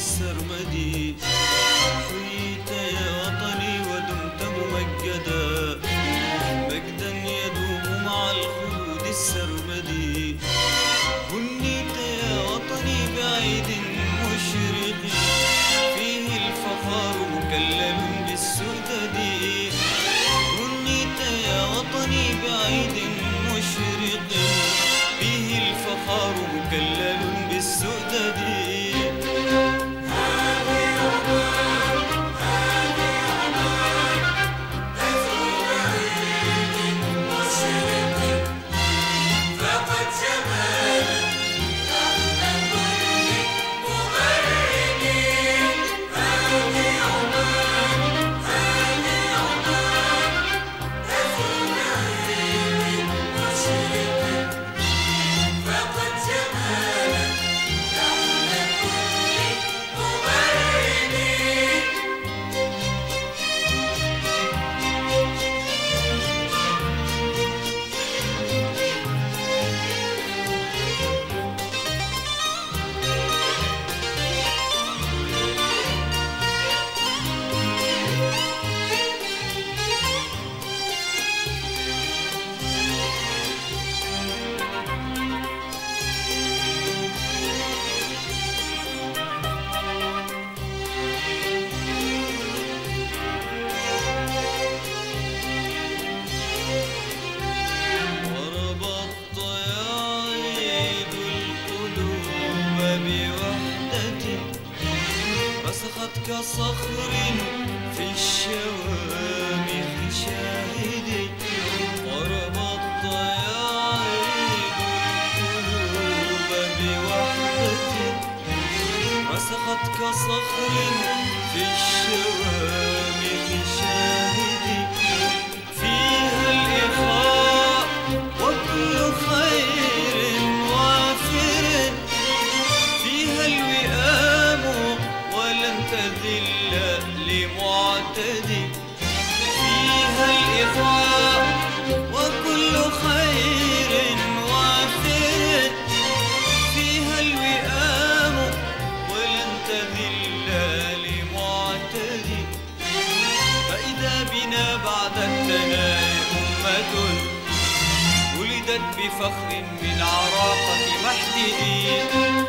السرمدي. حييت يا وطني ودمت ممجدا، مجدا يدوم مع الخلود السرمدي. هنيت يا وطني بعيد مشرق، فيه الفخار مكلل بالسدد. هنيت يا وطني بعيد مشرق، فيه الفخار مكلل بالسدد. كصخر في الشوامخ شاهدي، وربطت يا عيد القلوب بوحدتي. رسخت كصخر في الشوامخ شاهدي، فيها الإخاء وكل خير وافر، فيها الوئام ولن تذل لمعتدي. فيها الإخاء وكل خير وافر، فيها الوئام ولن تذل لمعتدي. فإذا بنا بعد الثناء أمة ولدت بفخر من عراقة محددي.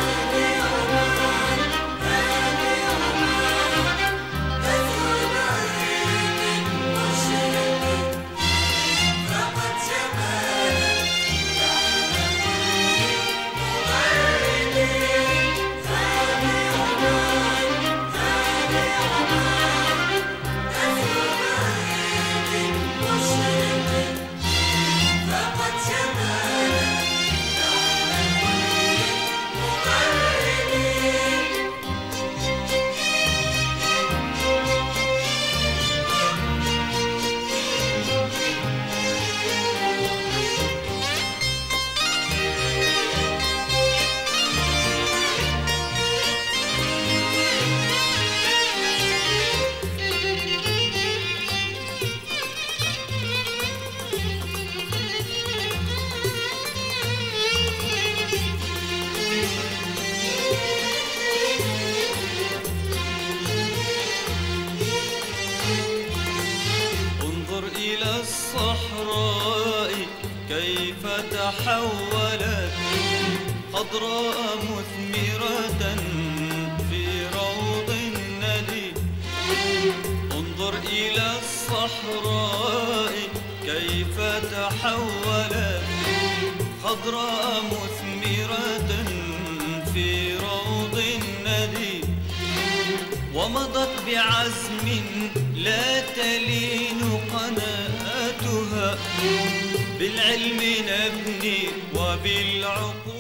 الصحراء كيف تحولت خضراء مثمرة في روض الندي. انظر إلى الصحراء كيف تحولت خضراء مثمرة في روض الندي. ومضت بعزم لا تلين قناتها، بالعلم نبني وبالعقول